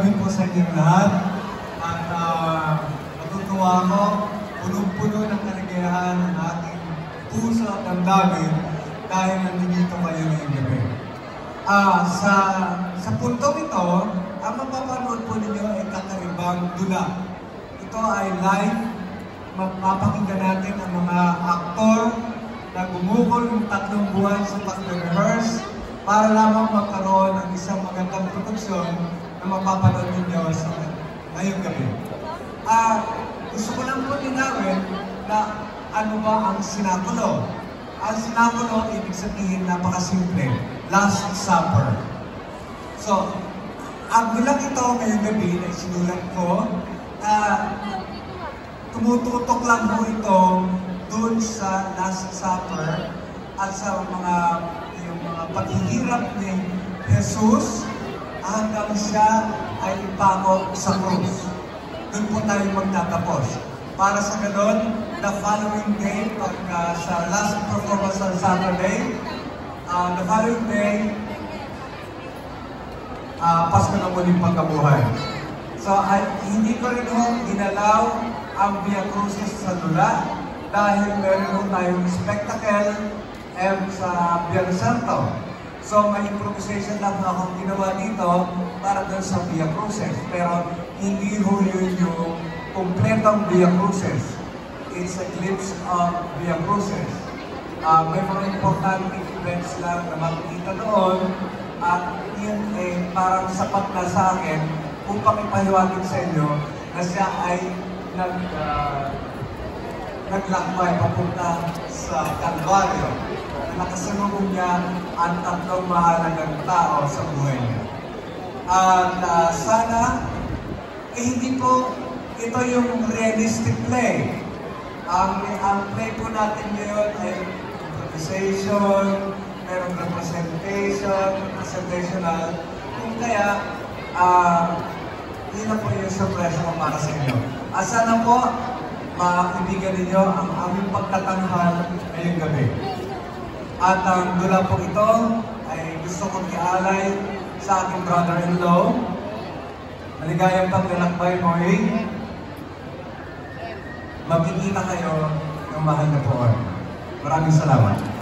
gabi po sa inyong lahat. At natutuwa ako, punong-puno ng kaligayahan ng ating puso at damdamin dahil nandito kayo ngayong gabi. Sa puntong ito, ang mapapanood po ninyo ay kakaibang dula. Ito ay live. Mapapakinggan natin ang mga aktor na gumugol ng 3 buwan sa pag-rehearse para lamang magkaroon ng isang magandang produksyon na mapapanood ninyo sa ngayong gabi. Gusto ko lang po linawin na ano ba ang sinakulo. Ang sinakulo, ibig sabihin, napakasimple. Last Supper. So, ang gulang ito ngayong gabi na isinulat ko, tumututok lang po ito doon sa Last Supper at sa mga paghihirap ni Jesus hanggang siya ay ipako sa krus. Doon po tayo magtatapos. Para sa ganon, the following day, pagka sa last performance on Saturday, the following day, Pasko na muling pagkabuhay. So, hindi ko rin ginalaw ang Via Crucis sa dula dahil meron tayong spectacle sa Via Santo. So, may improvisation lang akong ginawa dito para doon sa Via Crucis. Pero hindi ho yun yung kompletong Via Crucis. It's a glimpse of Via Crucis. May mga importante events lang na makikita doon at yun parang sapat na sa akin upang ipahiwatig sa inyo na siya ay naglakbay papunta sa Kalbaryo. Nakasalubong niya ang 3 mahalagang tao sa buhay niya. At sana, hindi po ito yung realistic play. Ang play po natin ngayon ay improvisation, merong representational. Kung kaya, yun na po yung surprise ko para sa inyo. Sana po, makakaibigan ninyo ang aming pagtatanghal ngayong gabi. At ang dula po ito ay gusto kong ialay sa aking brother-in-law. Maligayang paglalakbay mo magkikita kayo ng mahal na poon. Maraming salamat.